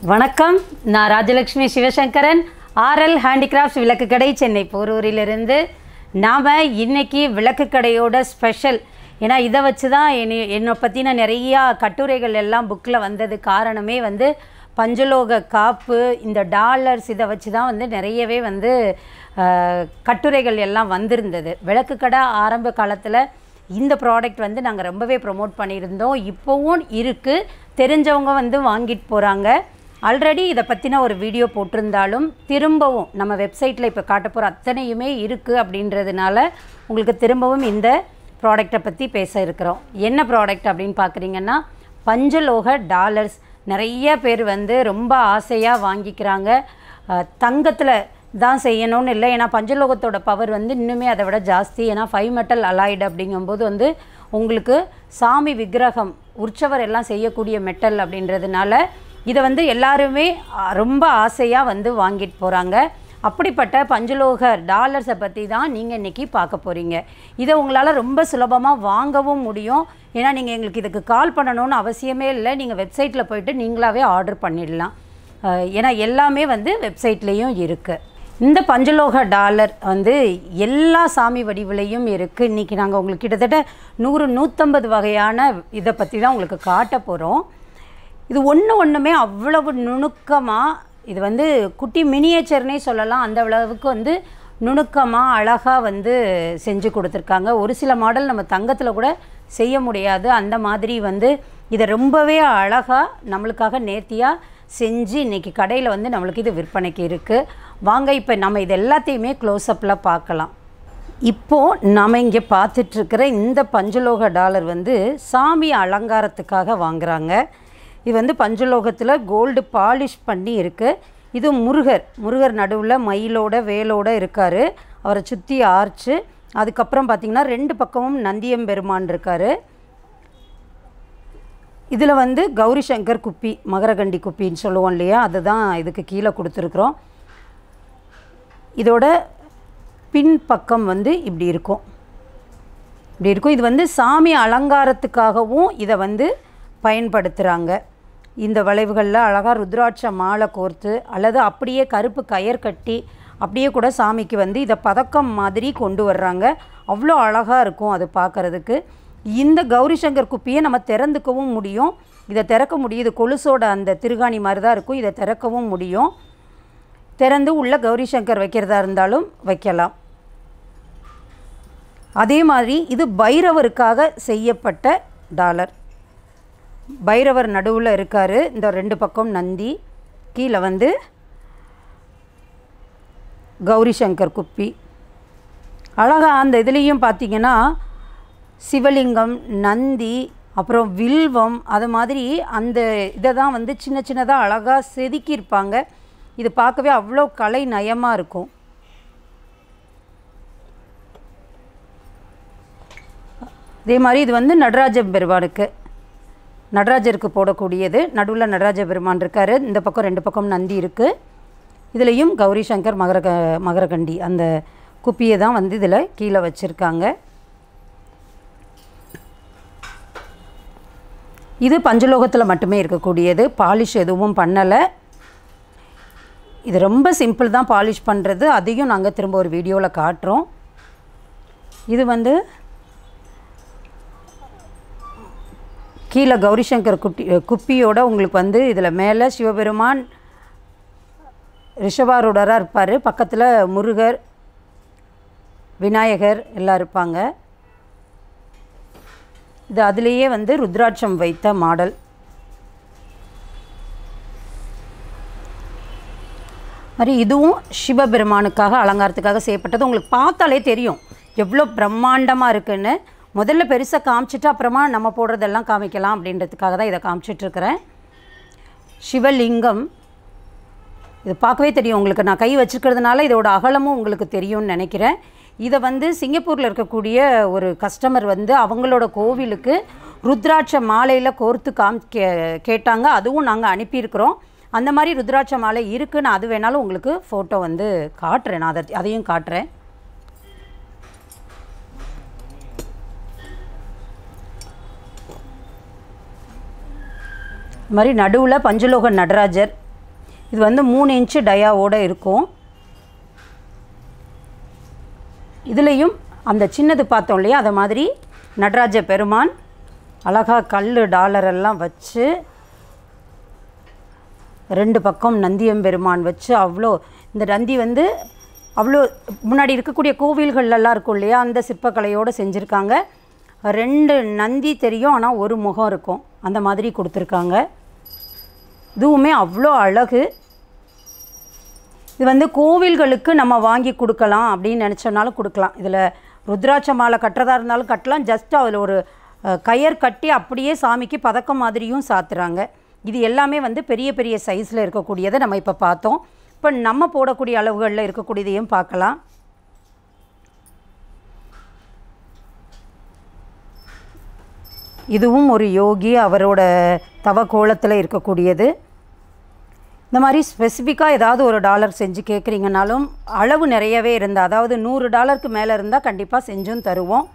வணக்கம், நான் Rajalakshmi Sivasankaran, RL handicrafts விளக்குக்கடை, சென்னை போரூரிலிருந்து. நாம் இன்றைக்கி விளக்குக்கடையோட ஸ்பெஷல், ஏன்னா இதை வச்சு தான் என்னை பற்றின நிறையா கட்டுரைகள் எல்லாம் புக்கில் வந்தது. காரணமே பஞ்சலோக காப்பு, இந்த டாலர்ஸ், இதை வச்சு தான் நிறையவே கட்டுரைகள் எல்லாம் வந்திருந்தது. விளக்குக்கடை ஆரம்ப காலத்தில் இந்த ப்ராடக்ட் நாங்கள் ரொம்பவே ப்ரொமோட் பண்ணியிருந்தோம். இப்போவும் இருக்குது, தெரிஞ்சவங்க வாங்கிட்டு போகிறாங்க. ஆல்ரெடி இதை பற்றின ஒரு வீடியோ போட்டிருந்தாலும் திரும்பவும் நம்ம வெப்சைட்டில் இப்போ காட்ட போகிற அத்தனையுமே இருக்குது. அப்படின்றதுனால உங்களுக்கு திரும்பவும் இந்த ப்ராடக்டை பற்றி பேச இருக்கிறோம். என்ன ப்ராடக்ட் அப்படின்னு பார்க்குறீங்கன்னா, பஞ்சலோக டாலர்ஸ். நிறைய பேர் ரொம்ப ஆசையாக வாங்கிக்கிறாங்க. தங்கத்தில் தான் செய்யணும்னு இல்லை, ஏன்னா பஞ்சலோகத்தோட பவர் இன்னுமே அதை விட ஜாஸ்தி. ஏன்னா 5 மெட்டல் அலாய்டு அப்படிங்கும்போது உங்களுக்கு சாமி விக்கிரகம் உற்சவர் எல்லாம் செய்யக்கூடிய மெட்டல் அப்படின்றதுனால இதை எல்லாருமே ரொம்ப ஆசையாக வாங்கிட்டு போகிறாங்க. அப்படிப்பட்ட பஞ்சலோக டாலர்ஸை பற்றி தான் நீங்கள் இன்றைக்கி பார்க்க போகிறீங்க. இதை உங்களால் ரொம்ப சுலபமாக வாங்கவும் முடியும். ஏன்னா நீங்கள் எங்களுக்கு இதுக்கு கால் பண்ணணும்னு அவசியமே இல்லை, நீங்கள் வெப்சைட்டில் போய்ட்டு நீங்களாகவே ஆர்டர் பண்ணிடலாம். ஏன்னா எல்லாமே வெப்சைட்லேயும் இருக்குது. இந்த பஞ்சலோக டாலர் எல்லா சாமி வடிவிலையும் இருக்குது. இன்றைக்கி நாங்கள் உங்களுக்கு கிட்டத்தட்ட 100-150 வகையான இதை பற்றி தான் உங்களுக்கு காட்ட போகிறோம். இது ஒன்றுமே அவ்வளவு நுணுக்கமாக, இது குட்டி மினியேச்சர்னே சொல்லலாம். அந்த அளவுக்கு நுணுக்கமாக அழகாக செஞ்சு கொடுத்துருக்காங்க. ஒரு சில மாடல் நம்ம தங்கத்தில் கூட செய்ய முடியாது. அந்த மாதிரி இதை ரொம்பவே அழகாக நம்மளுக்காக நேர்த்தியாக செஞ்சு இன்றைக்கி கடையில் நம்மளுக்கு இது விற்பனைக்கு இருக்குது. வாங்க இப்போ நம்ம இது எல்லாத்தையுமே க்ளோஸ்அப்பில் பார்க்கலாம். இப்போது நம்ம இங்கே பார்த்துட்ருக்கிற இந்த பஞ்சலோக டாலர் சாமி அலங்காரத்துக்காக வாங்குகிறாங்க. இது பஞ்சலோகத்தில் கோல்டு பாலிஷ் பண்ணி இருக்குது. இது முருகர் நடுவில் மயிலோட வேலோட இருக்கார். அவரை சுற்றி ஆர்ச்சு, அதுக்கப்புறம் பார்த்திங்கன்னா 2 பக்கமும் நந்தியம்பெருமான் இருக்கார். இதில் கௌரி சங்கர் குப்பி, மகரகண்டி குப்பின்னு சொல்லுவோம் இல்லையா, அதுதான் இதுக்கு கீழே கொடுத்துருக்குறோம். இதோட பின் பக்கம் இப்படி இருக்கும். இது சாமி அலங்காரத்துக்காகவும் இதை பயன்படுத்துகிறாங்க. இந்த வளைவுகளில் அழகாக ருத்ராட்ச மாலை கோர்த்து, அல்லது அப்படியே கருப்பு கயர் கட்டி அப்படியே கூட சாமிக்கு இதை பதக்கம் மாதிரி கொண்டு வர்றாங்க. அவ்வளோ அழகாக இருக்கும் அது பார்க்குறதுக்கு. இந்த கௌரி சங்கர் குப்பியை நம்ம திறந்துக்கவும் முடியும். இதை திறக்க முடியும். இது கொலுசோட அந்த திருகாணி மாதிரி தான் இருக்கும். இதை திறக்கவும் முடியும். திறந்து உள்ள கௌரி சங்கர் வைக்கிறதா இருந்தாலும் வைக்கலாம். அதே மாதிரி இது பைரவருக்காக செய்யப்பட்ட டாலர். பைரவர் நடுவில் இருக்கார். இந்த 2 பக்கம் நந்தி, கீழே கௌரி சங்கர் குப்பி. அழகாக அந்த இதுலேயும் பார்த்திங்கன்னா சிவலிங்கம், நந்தி, அப்புறம் வில்வம், அது மாதிரி அந்த இதை தான் சின்ன சின்னதாக அழகாக செதுக்கியிருப்பாங்க. இது பார்க்கவே அவ்வளோ கலை நயமாக இருக்கும். அதே மாதிரி இது நடராஜ பெருமானுக்கு, நடராஜருக்கு போடக்கூடியது. நடுவில் நடராஜ பெருமான் இருக்கார். இந்த பக்கம் 2 பக்கம் நந்தி இருக்குது. இதுலேயும் கௌரி சங்கர் மகரகண்டி அந்த குப்பியை தான் இதில் கீழே வச்சுருக்காங்க. இது பஞ்சலோகத்தில் மட்டுமே இருக்கக்கூடியது. பாலிஷ் எதுவும் பண்ணலை. இது ரொம்ப சிம்பிள் தான் பாலிஷ் பண்ணுறது. அதையும் நாங்கள் திரும்ப ஒரு வீடியோவில் காட்டுறோம். இது கீழே கௌரி சங்கர் குப்பியோட உங்களுக்கு இதில் மேலே சிவபெருமான் ரிஷபாரூடராக இருப்பார். பக்கத்தில் முருகர், விநாயகர் எல்லாம் இருப்பாங்க. இது அதுலேயே ருத்ராட்சம் வைத்த மாடல். மாதிரி இதுவும் சிவபெருமானுக்காக அலங்காரத்துக்காக செய்யப்பட்டது. உங்களுக்கு பார்த்தாலே தெரியும் எவ்வளோ பிரம்மாண்டமாக இருக்குன்னு. முதல்ல பெருசாக காமிச்சிட்டு அப்புறமா நம்ம போடுறதெல்லாம் காமிக்கலாம் அப்படின்றதுக்காக தான் இதை காமிச்சிட்ருக்கிறேன். சிவலிங்கம் இது பார்க்கவே தெரியும் உங்களுக்கு. நான் கை வச்சுருக்கிறதுனால இதோட அகலமும் உங்களுக்கு தெரியும்னு நினைக்கிறேன். இதை சிங்கப்பூரில் இருக்கக்கூடிய ஒரு கஸ்டமர் அவங்களோட கோவிலுக்கு ருத்ராட்ச மாலையில் கோர்த்து கேட்டாங்க. அதுவும் நாங்கள் அனுப்பியிருக்கிறோம். அந்த மாதிரி ருத்ராட்ச மாலை இருக்குது. நான் அது வேணாலும் உங்களுக்கு ஃபோட்டோ காட்டுறேன். நான் அதையும் காட்டுறேன். இது மாதிரி நடுவில் பஞ்சலோக நடராஜர், இது வந்து 3 இன்ச்சு டயாவோடு இருக்கும். இதுலேயும் அந்த சின்னது பார்த்தோம் இல்லையா, அதை மாதிரி நடராஜ பெருமான் அழகாக கல் டாலர் எல்லாம் வச்சு 2 பக்கம் நந்தியம்பெருமான் வச்சு அவ்வளோ இந்த நந்தி வந்து அவ்வளோ முன்னாடி இருக்கக்கூடிய கோவில்கள்லாம் இருக்கும் இல்லையா, அந்த சிற்பக்கலையோடு செஞ்சுருக்காங்க. 2 நந்தி தெரியும், ஆனால் ஒரு முகம் இருக்கும், அந்த மாதிரி கொடுத்துருக்காங்க. இதுவுமே அவ்வளோ அழகு. இது வந்து கோவில்களுக்கு நம்ம வாங்கி கொடுக்கலாம் அப்படின்னு நினச்சோன்னாலும் கொடுக்கலாம். இதில் ருத்ராட்ச மாலை கட்டுறதா இருந்தாலும் கட்டலாம். ஜஸ்ட் அதில் ஒரு கயர் கட்டி அப்படியே சாமிக்கு பதக்கம் மாதிரியும் சாத்துறாங்க. இது எல்லாமே வந்து பெரிய பெரிய சைஸில் இருக்கக்கூடியதை நம்ம இப்போ பார்த்தோம். இப்போ நம்ம போடக்கூடிய அளவுகளில் இருக்கக்கூடியதையும் பார்க்கலாம். இதுவும் ஒரு யோகி அவரோட தவ கோலத்தில் இருக்கக்கூடியது. இந்த மாதிரி ஸ்பெசிஃபிக்காக ஏதாவது ஒரு டாலர் செஞ்சு கேட்குறீங்கனாலும் அளவு நிறையவே இருந்தால், அதாவது $100 மேலே இருந்தால் கண்டிப்பாக செஞ்சும் தருவோம்.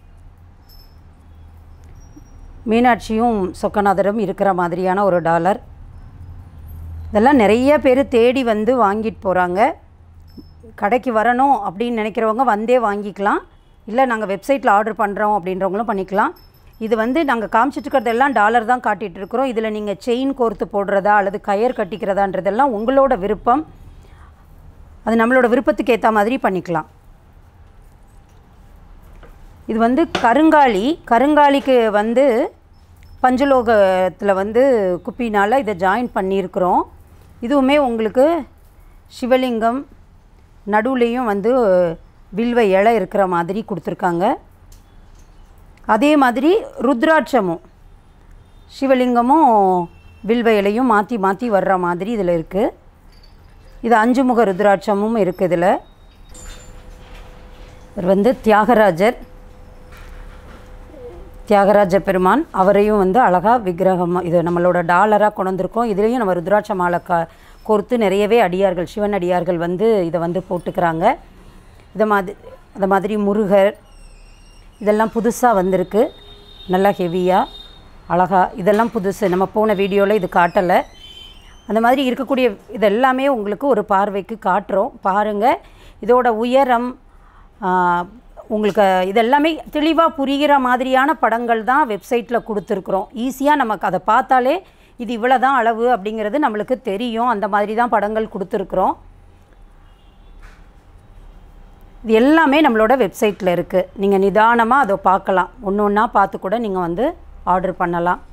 மீனாட்சியும் சொக்கநாதரும் இருக்கிற மாதிரியான ஒரு டாலர். இதெல்லாம் நிறைய பேர் தேடி வந்து வாங்கிட்டு போகிறாங்க. கடைக்கு வரணும் அப்படின்னு நினைக்கிறவங்க வந்தே வாங்கிக்கலாம். இல்லை நாங்கள் வெப்சைட்டில் ஆர்டர் பண்ணுறோம் அப்படின்றவங்களும் பண்ணிக்கலாம். இது வந்து நாங்கள் காமிச்சிட்ருக்கிறதெல்லாம் டாலர் தான் காட்டிகிட்ருக்குறோம். இதில் நீங்கள் செயின் கோர்த்து போடுறதா அல்லது கயர் கட்டிக்கிறதான்றதெல்லாம் உங்களோட விருப்பம். அது நம்மளோட விருப்பத்துக்கு ஏற்ற மாதிரி பண்ணிக்கலாம். இது வந்து கருங்காலிக்கு வந்து பஞ்சலோகத்தில் வந்து குப்பினால் இதை ஜாயின் பண்ணியிருக்கிறோம். இதுவுமே உங்களுக்கு சிவலிங்கம் நடுவுலேயும் வந்து வில்வ இலை இருக்கிற மாதிரி கொடுத்துருக்காங்க. அதே மாதிரி ருத்ராட்சமும் சிவலிங்கமும் வில்வ இலையும் மாற்றி மாற்றி வர்ற மாதிரி இதில் இருக்குது. இது 5 முக ருத்ராட்சமும் இருக்குது. இதில் வந்து தியாகராஜ பெருமான் அவரையும் வந்து அழகாக விக்கிரகமாக இது நம்மளோட டாலராக கொண்டு வந்திருக்கோம். இதுலேயும் நம்ம ருத்ராட்ச மாலை கோர்த்து நிறையவே அடியார்கள், சிவன் அடியார்கள் வந்து இதை வந்து போட்டுக்கிறாங்க. அதை மாதிரி முருகர் இதெல்லாம் புதுசாக வந்திருக்கு, நல்லா ஹெவியாக அழகாக. இதெல்லாம் புதுசு, நம்ம போன வீடியோவில் இது காட்டலை. அந்த மாதிரி இருக்கக்கூடிய இதெல்லாமே உங்களுக்கு ஒரு பார்வைக்கு காட்டுறோம், பாருங்கள். இதோட உயரம் உங்களுக்கு இதெல்லாமே தெளிவாக புரிகிற மாதிரியான படங்கள் தான் வெப்சைட்டில் கொடுத்துருக்குறோம். ஈஸியாக நமக்கு அதை பார்த்தாலே இது இவ்வளோ தான் அளவு அப்படிங்கிறது நம்மளுக்கு தெரியும். அந்த மாதிரி தான் படங்கள் கொடுத்துருக்குறோம். இது எல்லாமே நம்மளோட வெப்சைட்டில் இருக்குது. நீங்கள் நிதானமாக அதை பார்க்கலாம். ஒன்று ஒன்றா பார்த்து கூட நீங்கள் வந்து ஆர்டர் பண்ணலாம்.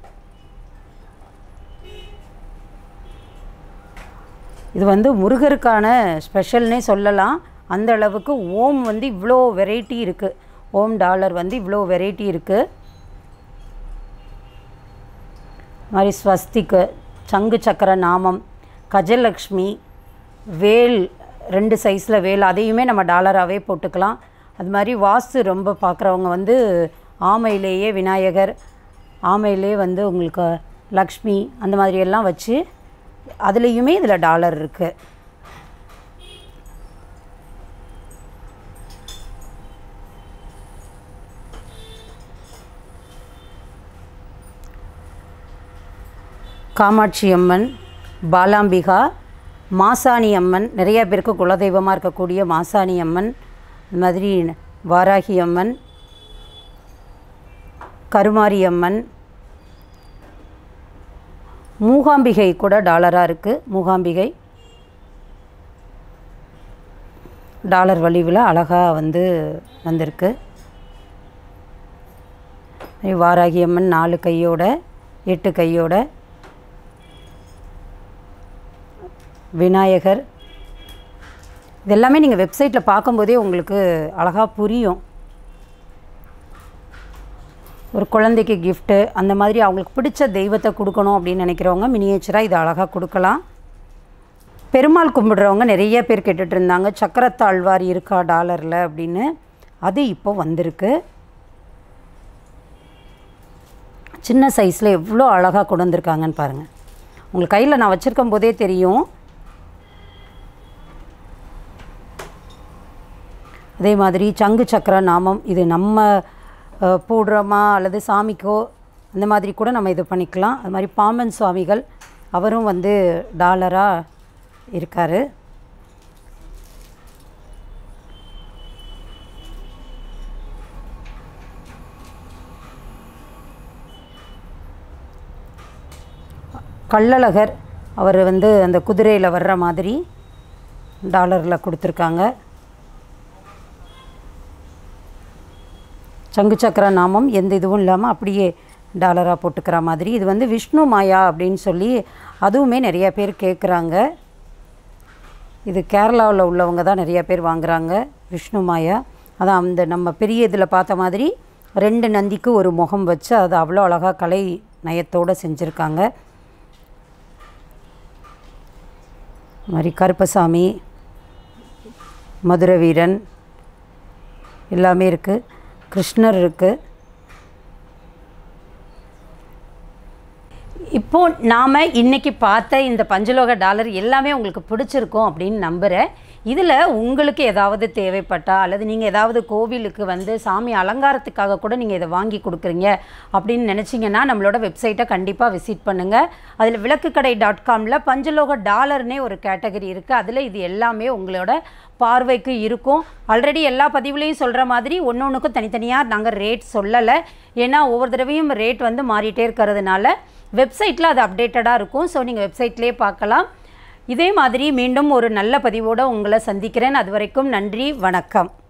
இது வந்து முருகருக்கான ஸ்பெஷல்னே சொல்லலாம். அந்த அளவுக்கு ஓம் வந்து இவ்வளோ வெரைட்டி இருக்குது. ஓம் டாலர் வந்து இவ்வளோ வெரைட்டி இருக்குது. மாதிரி ஸ்வஸ்திக்கு, சங்கு சக்கர நாமம், கஜலக்ஷ்மி, வேல் 2 சைஸில் வேல், அதையுமே நம்ம டாலராகவே போட்டுக்கலாம். அது மாதிரி வாஸ்து ரொம்ப பார்க்குறவங்க வந்து ஆமையிலேயே விநாயகர், ஆமையிலே வந்து உங்களுக்கு லக்ஷ்மி அந்த மாதிரியெல்லாம் வச்சு அதுலேயுமே இதில் டாலர் இருக்குது. காமாட்சி அம்மன், பாலாம்பிகா, மாசாணி அம்மன், நிறைய பேருக்கு குலதெய்வமாக இருக்கக்கூடிய மாசாணி அம்மன், அது மாதிரி வாராகி அம்மன், கருமாரி அம்மன், மூகாம்பிகை கூட டாலராக இருக்குது. மூகாம்பிகை டாலர் வடிவில் அழகாக வந்து வந்திருக்கு. வாராகி அம்மன் 4 கையோட 8 கையோட, விநாயகர், இதெல்லாமே நீங்கள் வெப்சைட்டில் பார்க்கும்போதே உங்களுக்கு அழகாக புரியும். ஒரு குழந்தைக்கு கிஃப்ட்டு அந்த மாதிரி அவங்களுக்கு பிடிச்ச தெய்வத்தை கொடுக்கணும் அப்படின்னு நினைக்கிறவங்க மினியேச்சராக இதை அழகாக கொடுக்கலாம். பெருமாள் கும்பிடுறவங்க நிறைய பேர் கேட்டுட்டு இருந்தாங்க, சக்கரத்தாழ்வார் இருக்கா டாலரில் அப்படின்னு. அது இப்போ வந்திருக்கு. சின்ன சைஸில் எவ்வளோ அழகாக கொண்டு வந்திருக்காங்கன்னு பாருங்கள். உங்களுக்கு கையில் நான் வச்சுருக்கும் போதே தெரியும். அதே மாதிரி சங்கு சக்கர நாமம், இது நம்ம போடுறோமா அல்லது சாமிக்கோ அந்த மாதிரி கூட நம்ம இது பண்ணிக்கலாம். அது மாதிரி பாம்பன் சுவாமிகள் அவரும் வந்து டாலராக இருக்கார். கள்ளழகர் அவர் வந்து அந்த குதிரையில் வர்ற மாதிரி டாலரில் கொடுத்துருக்காங்க. சங்கு சக்கர நாமம் எந்த இதுவும் இல்லாமல் அப்படியே டாலராக போட்டுக்கிற மாதிரி. இது வந்து விஷ்ணு மாயா அப்படின்னு சொல்லி அதுவுமே நிறையா பேர் கேட்குறாங்க. இது கேரளாவில் உள்ளவங்க தான் நிறையா பேர் வாங்குகிறாங்க. விஷ்ணு மாயா அதான் அந்த நம்ம பெரிய இதில் பார்த்த மாதிரி 2 நந்திக்கு ஒரு முகம் வச்சு அது அவ்வளோ அழகாக கலை நயத்தோடு செஞ்சுருக்காங்க. மாதிரி கருப்பசாமி, மதுரை வீரன் எல்லாமே இருக்குது. கிருஷ்ணர் இருக்குது. இப்போது நாம் இன்றைக்கி பார்த்த இந்த பஞ்சலோக டாலர் எல்லாமே உங்களுக்கு பிடிச்சிருக்கும் அப்படின்னு நம்புகிறேன். இதில் உங்களுக்கு ஏதாவது தேவைப்பட்டால் அல்லது நீங்கள் ஏதாவது கோவிலுக்கு வந்து சாமி அலங்காரத்துக்காக கூட நீங்கள் இதை வாங்கி கொடுக்குறீங்க அப்படின்னு நினச்சிங்கன்னா நம்மளோட வெப்சைட்டை கண்டிப்பாக விசிட் பண்ணுங்கள். அதில் விளக்குக்கடை.comல பஞ்சலோக டாலர்னே ஒரு கேட்டகரி இருக்குது. அதில் இது எல்லாமே உங்களோட பார்வைக்கு இருக்கும். ஆல்ரெடி எல்லா பதிவுலையும் சொல்கிற மாதிரி ஒன்றுக்கும் தனித்தனியாக நாங்கள் ரேட் சொல்லலை. ஏன்னா ஒவ்வொரு தடவையும் ரேட் வந்து மாறிட்டே இருக்கிறதுனால வெப்சைட்டில் அது அப்டேட்டடாக இருக்கும். ஸோ நீங்கள் வெப்சைட்லேயே பார்க்கலாம். இதே மாதிரி மீண்டும் ஒரு நல்ல பதிவோடு உங்களை சந்திக்கிறேன். அது வரைக்கும் நன்றி, வணக்கம்.